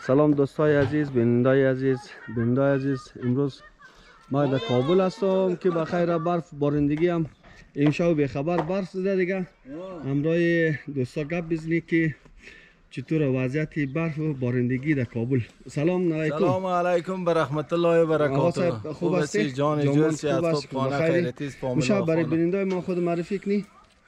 سلام دوستای عزیز، بینندای عزیز، امروز ما در کابل هستم که بخیر برف بارندگی هم امشب به خبر برف زده دیگه. همراه دوستا گپ بزنی که چطور وضعیت برف و بارندگی در کابل. سلام علیکم. سلام علیکم و رحمت الله و برکاته. خوب هستی؟ جان جوسی از خانه خیرتی است. میشه برای بینندای ما خود معرفی کنی؟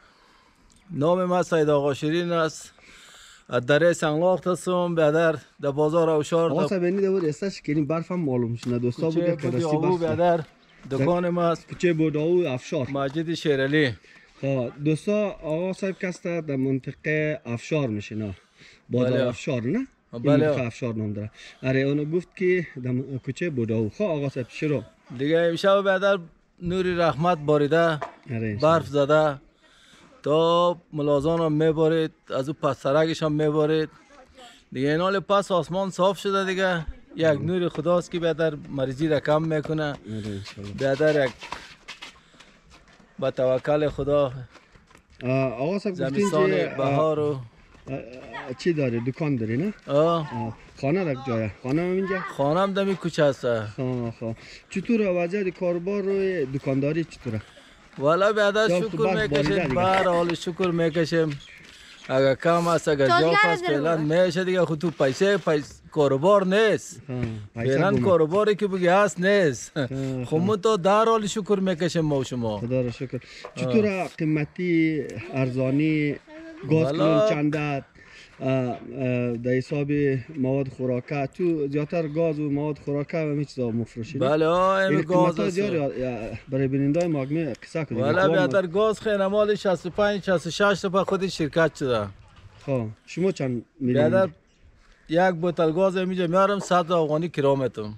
نام ما سید آقا شیرین است. از دره سنگلاخت هستم. بیادر در بازار اوشار. آقا صاحب اینی دور استش که این برف هم معلوم شد. دوستا بوده که راستی برف. بیادر دکان ما است. کوچه بوداو افشار. ماجد شیرالی. دوستا آقا صاحب کسته در منطقه افشار میشینه. بازار افشار نه؟ بله. افشار نام داره. اره اونو گفت که در کوچه بوداو. آقا صاحب شروع. دیگه امشب بیادر نوری رحمت باریده. برف زده. تا ملازان هم میبارید، از او پس سرکش هم میبارید دیگه. این حال پس آسمان صاف شده دیگه. یک نور خداست که بیادر مریضی را کم میکنه. بیادر یک با توکل خدا آقا صاحب زمستان بهار و چی داره؟ دکان داری نه؟ خانه در جایه؟ خانه هم اینجا؟ خانه هم دمی کوچه است. چطور وضعیت کاربار و دکانداری چطوره؟ والا بیادر شکر میکشیم، بر حال شکر میکشیم. اگر کم است اگر جاف است فعلا میشه دیگه. خود تو پیسه کاروبار نیست فعلا. کاروباری که بگی هست نیست. خب ما تو در حال شکر میکشیم ما و شما. خدا را شکر. چطور قیمتی ارزانی گاز کلون چنده در حساب مواد خوراکه؟ تو زیادتر گاز و مواد خوراکه و همه چیزا مفروشید؟ بله این گاز است. برای بینندای ماگمه قصه کنید. والا بیادر گاز خیلی مال 65 66 تا خود شرکت شده. خب شما چند میدید؟ بیادر یک بوتل گاز اینجا میارم 100 افغانی کیلومتر.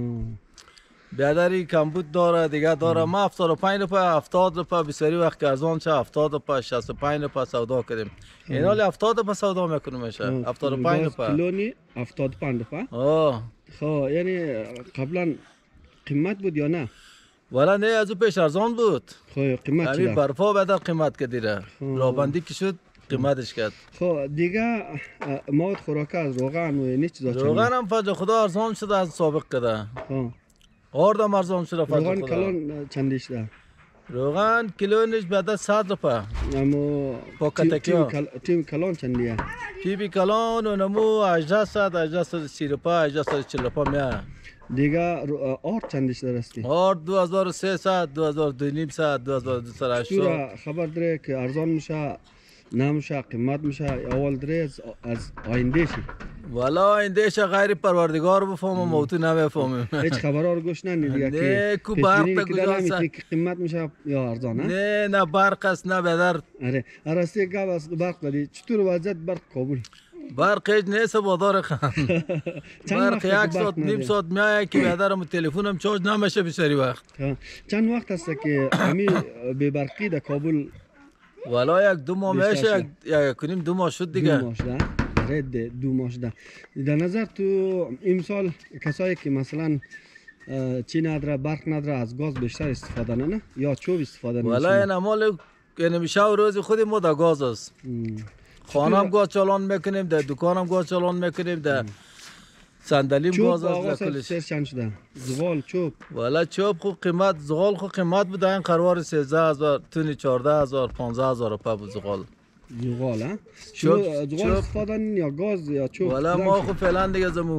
بیادری کمبود داره دیگه داره. ما 75 روپیه 70 روپیه بسیاری وقت ارزان شه 70 روپیه 65 روپیه سودا کردیم. این حال 70 روپیه سودا میکنیم میشه 75 روپیه کیلونی 75 روپیه. خب یعنی قبلا قیمت بود یا نه؟ والا نه از او پیش ارزان بود. خب قیمت چی؟ همین برفا بعد قیمت کردیره. رابندی که شد قیمتش کرد. خب دیگه مواد خوراکه از روغن و این چیزا چند؟ روغن هم فضل خدا ارزان شده از سابق کده. آردم ارزان شده فضل خدا. روغن کلون چندیش ده؟ روغن کیلونش بعد 100 روپیه. اما تیم کلون چندیه؟ تیم کلون و نمو 1830 روپیه 1840 روپیه میه. دیگه آرد چندیش درستی؟ آرد 2300 2200 2280. خبر داره که ارزان میشه نمیشه قیمت میشه اول داره از آینده شی؟ والا آینده شه غیر پروردگار بفهمم و تو نمیفهمم. هیچ خبرها رو گوش ندید دیگه نه کو برق گذاشته که قیمت میشه یا ارزان؟ نه برق است نه بدر. راستی گپ است برق داری. چطور وضعیت برق کابل؟ برق هیچ نیست بادار خان. برق یک ساعت نیم ساعت میایه که بیادرم تلفنم چارج نمیشه بسیاری وقت. چند وقت است که همین بی برقی در کابل؟ والا یک 2 ماه میشه. یک کنیم 2 ماه شد دیگه. 2 ماه شده؟ رد 2 ماه شده. در نظر تو امسال کسایی که مثلا چی نداره برق نداره از گاز بیشتر استفاده نه یا چوب استفاده نه؟ والا این مال یعنی میشه روز خود ما در گاز است. خانه هم گاز چالان میکنیم، در دکان هم گاز چالان میکنیم، در صندلیم گاز است. چوب چند شده؟ زغال چوب؟ والا چوب خو قیمت زغال خو قیمت بود این قروار 13000 تونی 14000 15000 روپیه بود زغال. زغال ها؟ زغال استفاده یا گاز یا چوب؟ والا ما خو فعلا دیگه زمو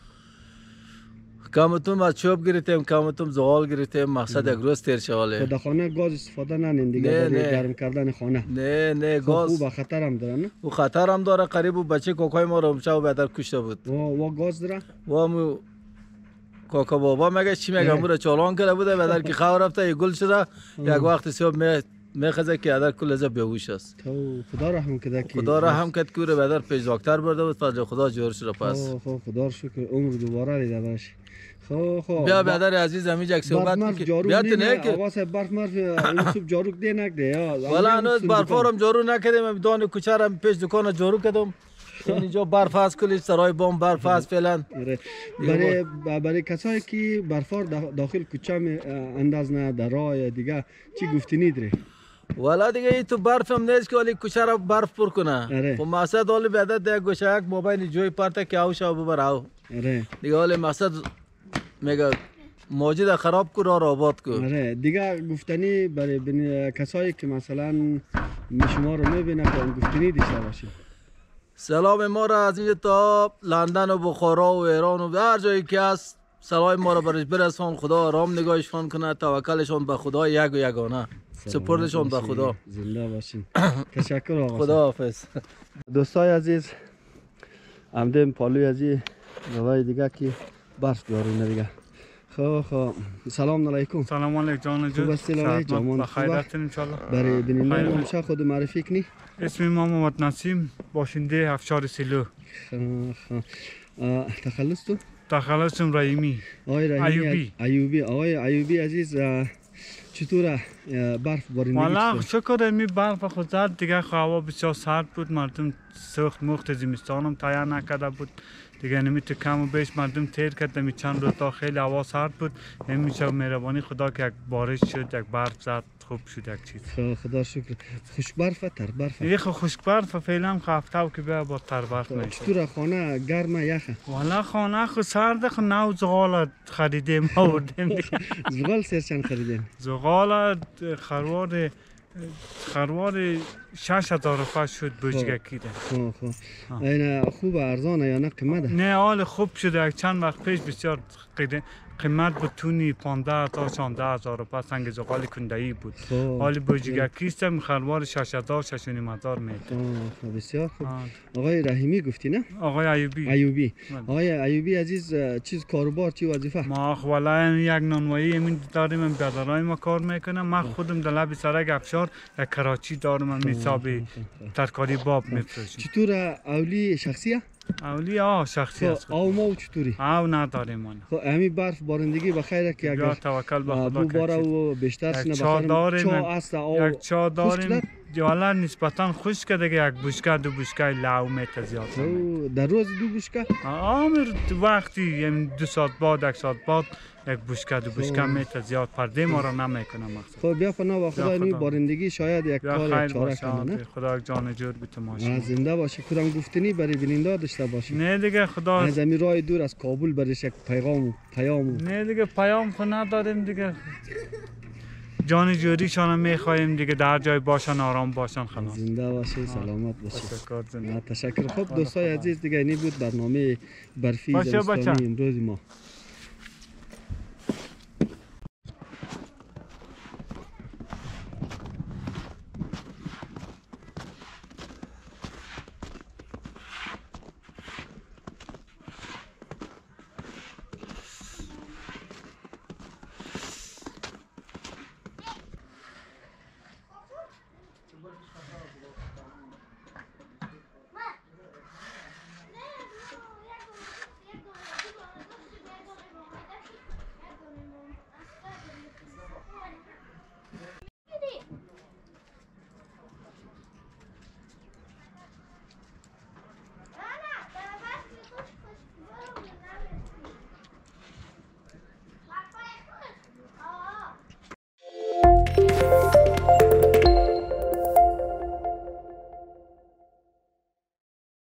کامتون از چوب گرفتیم کامتون زغال گرفتیم. مقصد یک روز تیر شواله. در خانه گاز استفاده نکنیم دیگه برای گرم کردن خانه؟ نه گاز او خطر هم داره نه؟ او خطر هم داره. قریب بچه کوکای ما رو امشب بیادر کشته بود. و گاز داره؟ و کاکا بابا مگه چی میگه مورا چالان کرده بوده بیادر که خواه رفته گل شده. یک وقت صبح میخزه که بیادر کل از بیهوش است. خدا رحم کده که خدا رحم کد که بیادر پیش دکتر برده بود فضل خدا جور شده پس. خدا رو شکر عمر دوباره دیده باشه. بیا بیادر عزیز همیشه یک صحبت که بیاد نه که آقا صاحب برف مرف این صبح جارو ده نکده. والا هنوز برفارم جارو نکردیم. دان کوچرم پیش دکان جارو کردم. اینجا برف است کلی سرای بام برف است فعلا. برای کسایی که برفار داخل کوچه انداز نه در راه دیگه چی گفتنی داره؟ والا دیگه ای تو برف هم نیست که ولی کوچه را برف پر کنه. خب مقصد حالی بیادر دیگه گوشه یک موبایل جوی پرته که او شو ببر او. آره دیگه حال مقصد میگه ماجد خراب کو راه را آباد کو. آره دیگه گفتنی برای کسایی که مثلا شما رو میبینه که گفتنی داشته باشید. سلام ما را از اینجا تا لندن و بخارا و ایران و هر جایی که هست سلام ما را برش برسان. خدا آرام نگاهشان کنه، توکلشان به خدا یک و یگانه، سپردشان به خدا. زنده باشین. تشکر آقا. خدا حافظ. دوستای عزیز آمدیم پالوی ازی روای دیگه که برف بیارونه دیگه. خب سلام علیکم. سلام علیکم جان خوب هستی لالای جامان؟ بخیر هستین ان شاء الله. برای بیننده نمیشه خود معرفی کنی؟ اسم ما محمد نسیم، باشنده افشار سیلو. تخلص تو؟ تخلصم رحیمی. آقای رحیمی ایوبی. آقای ایوبی عزیز چطوره برف بارندگی؟ والا شکر می برف خود زد دیگه. هوا بسیار سرد بود، مردم سخت مخت زمستانم تیار نکرده بود دیگه. نمیتو کم و بیش مردم تیر کرد. نمی چند روز تا خیلی هوا سرد بود. نمیشه مهربانی خدا که یک بارش شد، یک برف زد، خوب شد یک چیز. خدا شکر. خشک برف تر برف؟ یه خشک برف فعلا هفته که بیا با تر برف میشه. چطوره خانه گرمه یخه؟ والا خانه خود سرد خود نو زغال خریدیم آوردیم دیگه. زغال سرچند خریدین؟ زغال خروار 6000 روپیه شد بوجگکی ده. خب این خوب ارزانه یا نه قیمته؟ نه حال خوب شده. چند وقت پیش بسیار قیمت بود، تونی 15 تا 16000 روپیه سنگ زغال کنده‌ای بود. حال بوجگکی است خروار 6000 6500 میده. بسیار خوب. آقای رحیمی گفتی نه؟ آقای ایوبی. آقای ایوبی عزیز چیز کاروبار چی وظیفه؟ ما والا یک نانوایی همین داریم، من بیادرای ما کار میکنم. من خودم در لب سرک افشار یک کراچی دارم، من حساب ترکاری باب میفروشم. چطور اولی شخصیه؟ اولی شخصی است. او ما چطوری؟ او نداریم من. خب همین برف بارندگی بخیره که اگر توکل به خدا بو باره و بیشتر سینه بخیر. چا است او یک چا داریم والا نسبتا خشک دیگه. یک بشکه دو بشکه لو میت زیاد. در روز دو بشکه؟ عامر وقتی 2 ساعت بعد 1 ساعت بعد یک بشکه دو بشکه میت زیاد. پرده ما را نمیکنه مقصد. خب بیا فنا با خدا این بارندگی شاید یک کار چاره کنه. خدا جان جور بیت ماشین. زنده باشه. کدام گفتنی برای بیننده داشته باشه؟ نه دیگه خدا از این راه دور از کابل برش یک پیام. نه دیگه پیام خو نداریم دیگه. جان جوریشان میخوایم دیگه، در جای باشن آرام باشن خلاص. زنده باشه، سلامت باشه. تشکر. تشکر. خب دوستای عزیز دیگه اینی بود برنامه برفی زمستانی امروز ما.